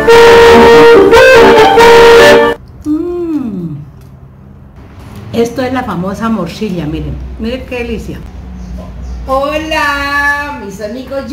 Esto es la famosa morcilla, miren, miren qué delicia. Hola, mis amigos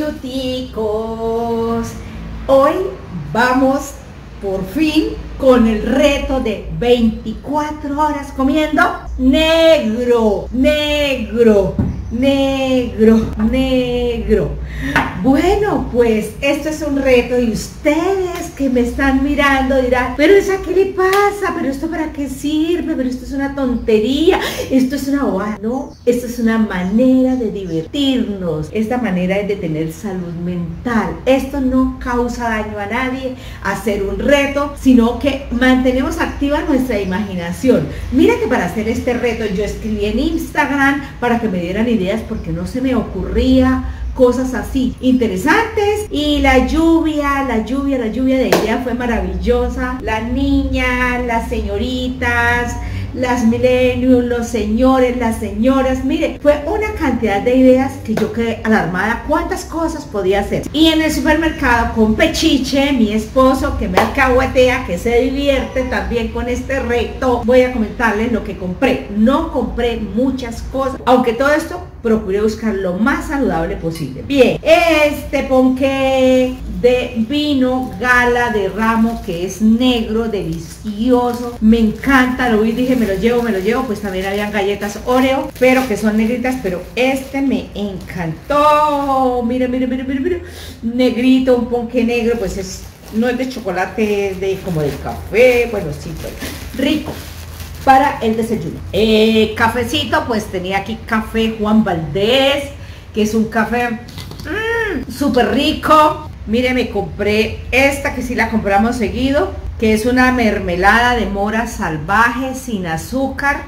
yuticos. Hoy vamos por fin con el reto de 24 horas comiendo negro, negro, negro, negro. Bueno, pues esto es un reto y ustedes que me están mirando dirán, pero ¿eso qué le pasa? ¿Pero esto para qué sirve? ¿Pero esto es una tontería? ¿Esto es una bobada? No, esto es una manera de divertirnos. Esta manera es de tener salud mental. Esto no causa daño a nadie, hacer un reto, sino que mantenemos activa nuestra imaginación. Mira que para hacer este reto yo escribí en Instagram para que me dieran ideas porque no se me ocurría cosas así interesantes. Y la lluvia de idea fue maravillosa. La niña, las señoritas, las millennials, los señores, las señoras, mire, fue una cantidad de ideas que yo quedé alarmada cuántas cosas podía hacer. Y en el supermercado con Pechiche, mi esposo, que me alcahuetea, que se divierte también con este reto, voy a comentarles lo que compré. No compré muchas cosas, aunque todo esto procuré buscar lo más saludable posible. Bien, este ponqué de vino Gala de Ramo, que es negro, delicioso, me encanta, lo vi, dije me lo llevo, pues también habían galletas Oreo, pero que son negritas, pero este me encantó. Mira, negrito, un ponqué negro, pues no es de chocolate, es de como de café, bueno, sí, pues, rico para el desayuno. Cafecito, pues tenía aquí café Juan Valdez, que es un café súper rico. Mire, me compré esta que sí la compramos seguido, que es una mermelada de mora salvaje sin azúcar.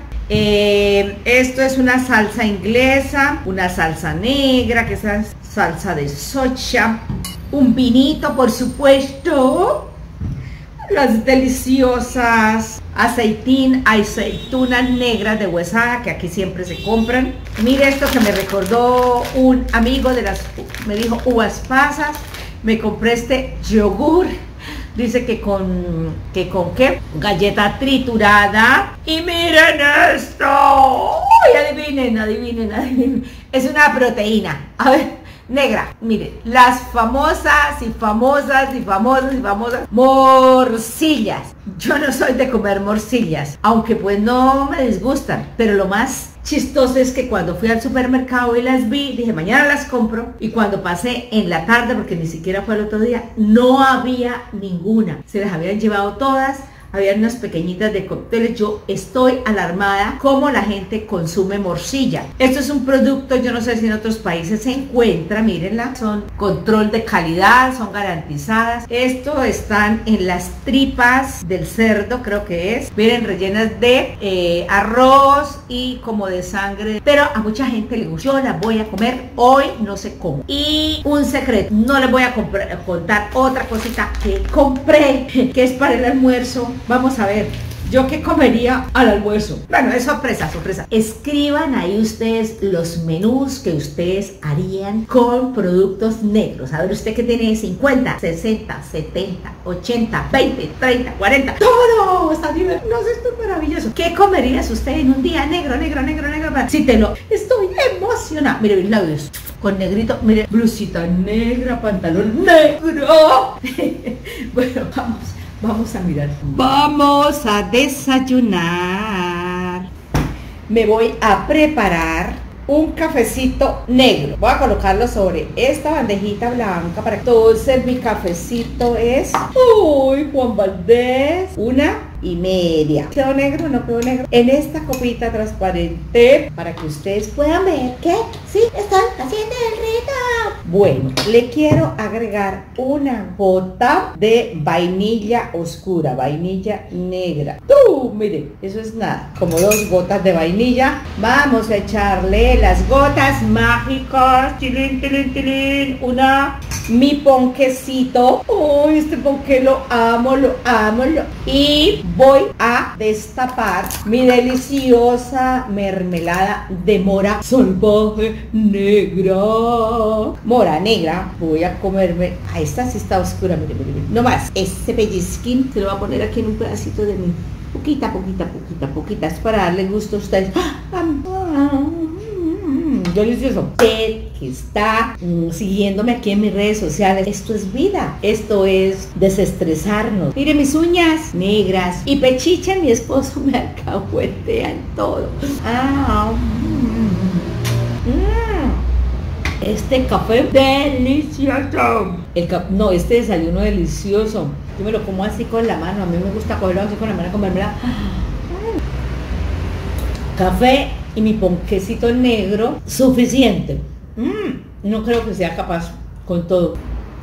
Esto es una salsa inglesa, una salsa negra, que es la salsa de soja, un vinito, por supuesto, las deliciosas aceitunas negras de Huesada, que aquí siempre se compran. Mire esto que me recordó un amigo me dijo uvas pasas. Me compré este yogur, dice que con qué, galleta triturada. Y miren esto, ¡uy! Adivinen, es una proteína, a ver, negra. Miren, las famosas morcillas. Yo no soy de comer morcillas, aunque pues no me disgustan, pero lo más chistoso es que cuando fui al supermercado y las vi, dije mañana las compro, y cuando pasé en la tarde, porque ni siquiera fue el otro día, no había ninguna, se las habían llevado todas. Había unas pequeñitas de cócteles. Yo estoy alarmada cómo la gente consume morcilla. Esto es un producto, yo no sé si en otros países se encuentra, mírenla, son control de calidad, son garantizadas. Esto están en las tripas del cerdo, creo que es, miren, rellenas de arroz y como de sangre, pero a mucha gente le gusta. Yo las voy a comer, hoy no sé cómo. Y un secreto, no les voy a contar otra cosita que compré, que es para el almuerzo. Vamos a ver, ¿yo qué comería al almuerzo? Bueno, es sorpresa. Escriban ahí ustedes los menús que ustedes harían con productos negros. A ver, usted que tiene 50, 60, 70, 80, 20, 30, 40. ¡Todo! Está divertido. No sé, esto es maravilloso. ¿Qué comerías usted en un día negro? Si te lo... Estoy emocionada. Mire mis labios con negrito. Mire, blusita negra, pantalón negro. Bueno, vamos a mirar. Vamos a desayunar. Me voy a preparar un cafecito negro. Voy a colocarlo sobre esta bandejita blanca para que... Entonces mi cafecito es... Uy, Juan Valdez. 1,5. ¿Quedó negro o no quedó negro? En esta copita transparente para que ustedes puedan ver que sí están haciendo el reto. Bueno, le quiero agregar una gota de vainilla oscura, vainilla negra. Mire, eso es nada, como 2 gotas de vainilla. Vamos a echarle las gotas mágicas. Tilín. Mi ponquecito. Uy, este ponqué lo amo, lo amo, Y voy a destapar mi deliciosa mermelada de mora salvaje negra. Mora negra. Voy a comerme. Ah, esta sí está oscura, mire. No más. Este pellizquín se lo voy a poner aquí en un pedacito de mi. Poquita. Es para darle gusto a ustedes. Delicioso. Usted que está siguiéndome aquí en mis redes sociales, esto es vida, esto es desestresarnos. Mire mis uñas negras y Pechiche, mi esposo, me alcahuetea en todo. Este café delicioso. No, este desayuno delicioso. Yo me lo como así con la mano. A mí me gusta cogerlo así con la mano, comérmela. Café y mi ponquecito negro, suficiente. No creo que sea capaz con todo.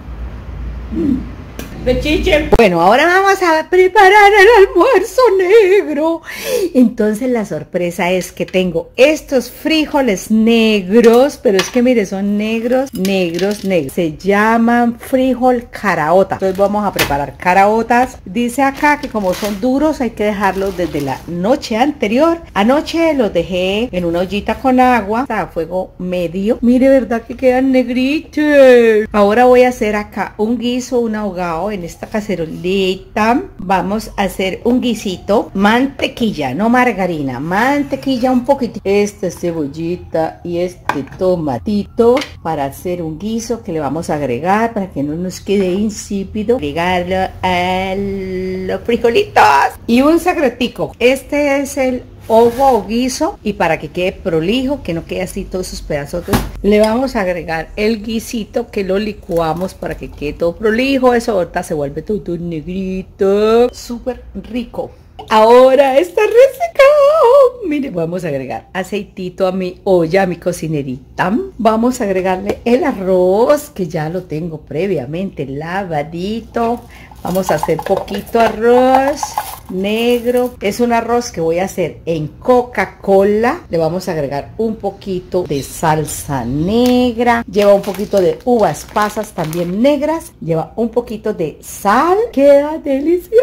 Pechiche. Bueno, ahora vamos a preparar el almuerzo negro. Entonces la sorpresa es que tengo estos frijoles negros, pero es que mire, son negros. Se llaman frijol caraota. Entonces vamos a preparar caraotas. Dice acá que como son duros hay que dejarlos desde la noche anterior. Anoche los dejé en una ollita con agua a fuego medio. Mire, verdad que quedan negritos. Ahora voy a hacer acá un guiso, un ahogado en esta cacerolita. Vamos a hacer un guisito, mantequilla, no margarina, mantequilla un poquito, esta cebollita y este tomatito para hacer un guiso que le vamos a agregar para que no nos quede insípido, agregarlo a los frijolitos. Y un secretico, este es el ojo o guiso, y para que quede prolijo, que no quede así todos esos pedazos, le vamos a agregar el guisito que lo licuamos para que quede todo prolijo. Eso ahorita se vuelve todo negrito, súper rico. Ahora está resecado. Mire, vamos a agregar aceitito a mi olla, a mi cocinerita. Vamos a agregarle el arroz, que ya lo tengo previamente lavadito. Vamos a hacer poquito arroz negro. Es un arroz que voy a hacer en Coca-Cola. Le vamos a agregar un poquito de salsa negra. Lleva un poquito de uvas pasas también negras. Lleva un poquito de sal. Queda delicioso.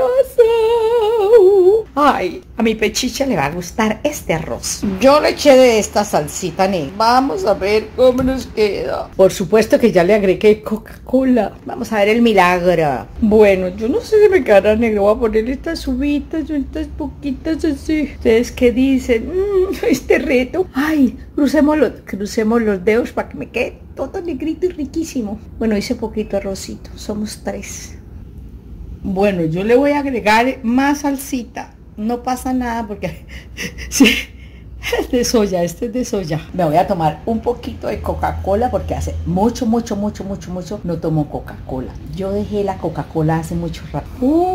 Ay, a mi Pechiche le va a gustar este arroz. Yo le eché de esta salsita negra. Vamos a ver cómo nos queda. Por supuesto que ya le agregué Coca-Cola. Vamos a ver el milagro. Bueno, yo no sé si me quedará negro. Voy a poner estas uvitas, estas poquitas así. ¿Ustedes qué dicen? Este reto. Ay, crucemos los dedos para que me quede todo negrito y riquísimo. Bueno, hice poquito arrocito. Somos 3. Bueno, yo le voy a agregar más salsita. No pasa nada porque sí, es de soya, este es de soya. Me voy a tomar un poquito de Coca-Cola porque hace mucho no tomo Coca-Cola. Yo dejé la Coca-Cola hace mucho rato.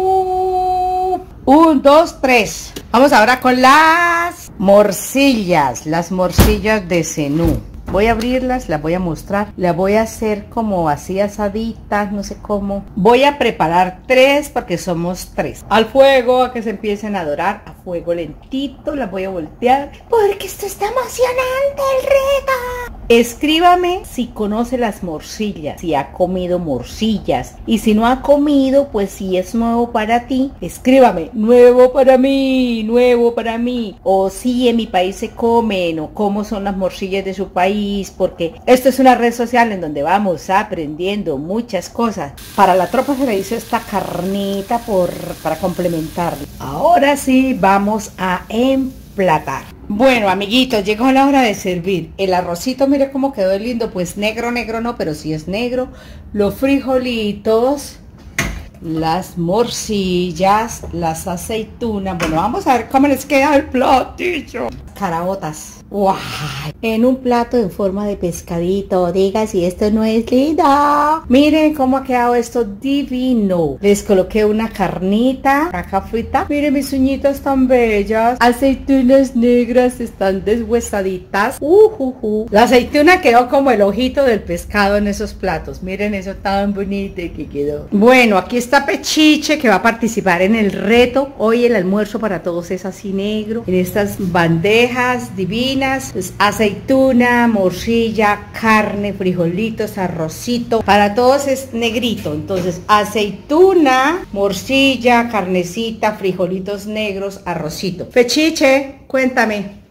1, 2, 3. Vamos ahora con las morcillas de cenú. Voy a abrirlas, las voy a mostrar, las voy a hacer como así asaditas, no sé cómo. Voy a preparar 3 porque somos 3. Al fuego, a que se empiecen a dorar, a fuego lentito, las voy a voltear. Porque esto está emocionante, el reto. Escríbame si conoce las morcillas, si ha comido morcillas. Y si no ha comido, pues si es nuevo para ti, escríbame, nuevo para mí. O si en mi país se comen, o cómo son las morcillas de su país. Porque esto es una red social en donde vamos aprendiendo muchas cosas. Para la tropa se le hizo esta carnita para complementarla. Ahora sí vamos a emplatar. Bueno, amiguitos, llegó la hora de servir. El arrocito, mire cómo quedó lindo. Pues negro no, pero sí es negro. Los frijolitos, las morcillas, las aceitunas. Bueno, vamos a ver cómo les queda el platillo. Caraotas. ¡Wow! En un plato en forma de pescadito. Diga si esto no es lindo. Miren cómo ha quedado esto divino. Les coloqué una carnita acá frita. Miren mis uñitas tan bellas. Aceitunas negras están deshuesaditas. La aceituna quedó como el ojito del pescado en esos platos. Miren eso tan bonito que quedó. Bueno, aquí está Pechiche, que va a participar en el reto. Hoy el almuerzo para todos es así negro, en estas bandejas divinas. proteínas, pues, aceituna, morcilla, carne, frijolitos, arrocito. Para todos es negrito, entonces aceituna, morcilla, carnecita, frijolitos negros, arrocito. Pechiche, cuéntame.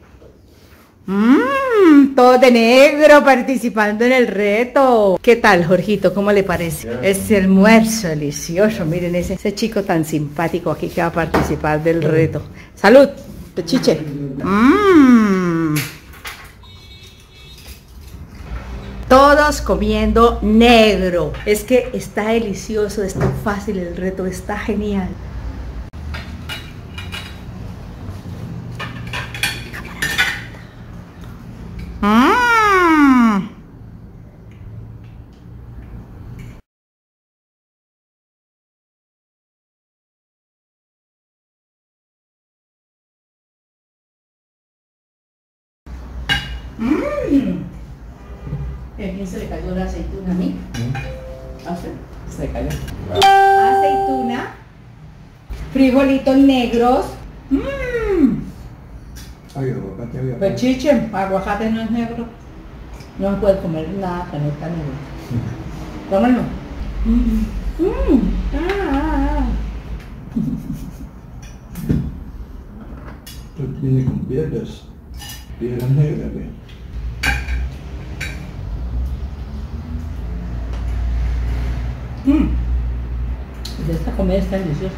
Todo de negro participando en el reto. ¿Qué tal, Jorgito? ¿Cómo le parece? Ese almuerzo delicioso. Miren ese chico tan simpático aquí que va a participar del reto. ¡Salud, Pechiche! Todos comiendo negro. Es que está delicioso, está fácil el reto, está genial. ¿A quién se le cayó la aceituna? ¿A mí? ¿A usted? Se le cayó. Aceituna, frijolitos negros. Ay, aguacate había. Pechiche, aguacate no es negro. No se puede comer nada que no está negro. Tómalo. Esto tiene con piedras negras, ¿ve? Esta comida está deliciosa.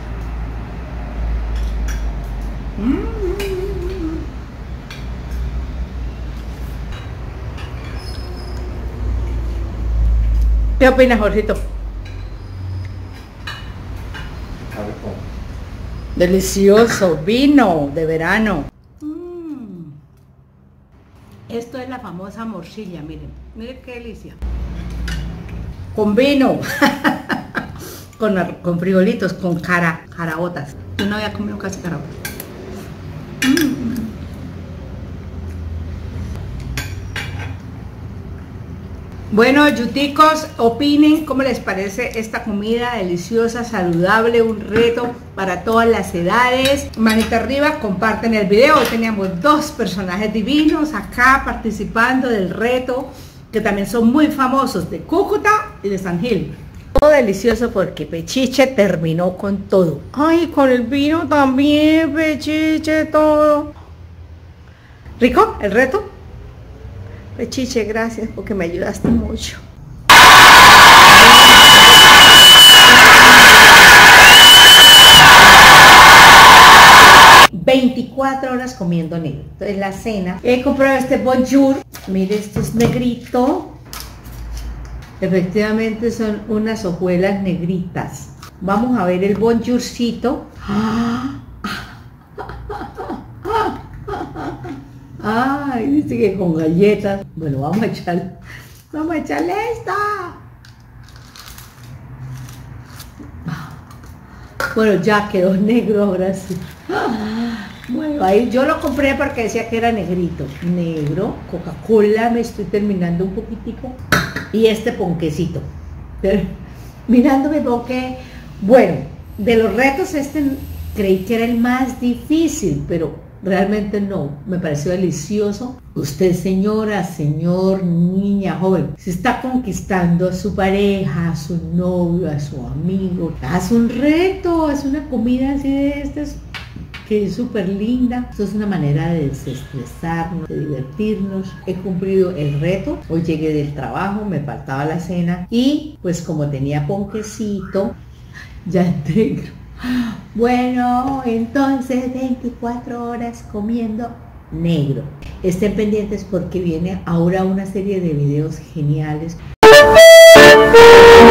¿Qué opinas, Jorgito? Delicioso, vino de verano. Esto es la famosa morcilla, miren. Miren qué delicia. Con vino. con frijolitos, con caraotas. Yo no había comido casi caraotas. Bueno, yuticos, opinen cómo les parece esta comida deliciosa, saludable, un reto para todas las edades. Manita arriba, comparten el video. Hoy teníamos dos personajes divinos acá participando del reto, que también son muy famosos, de Cúcuta y de San Gil. Todo delicioso porque Pechiche terminó con todo. Ay, con el vino también, Pechiche, todo. ¿Rico el reto? Pechiche, gracias porque me ayudaste mucho. 24 horas comiendo negro. Entonces la cena. He comprado este bonjour. Mire, esto es negrito. Efectivamente son unas hojuelas negritas. Vamos a ver el bonjourcito. Ay, dice que con galletas. Bueno, vamos a echarle esta. Bueno, ya quedó negro ahora sí. Bueno, ahí yo lo compré porque decía que era negrito. Negro, Coca-Cola, me estoy terminando un poquitico. Y este ponquecito. Mirándome ponque. Bueno, de los retos creí que era el más difícil, pero realmente no, me pareció delicioso. Usted, señora, señor, niña, joven, se está conquistando a su pareja, a su novio, a su amigo. Haz un reto, haz una comida así de estas, que es súper linda. Esto es una manera de desestresarnos, de divertirnos. He cumplido el reto. Hoy llegué del trabajo, me faltaba la cena y pues como tenía ponquecito, ya entré. Bueno, entonces 24 horas comiendo negro. Estén pendientes porque viene ahora una serie de videos geniales.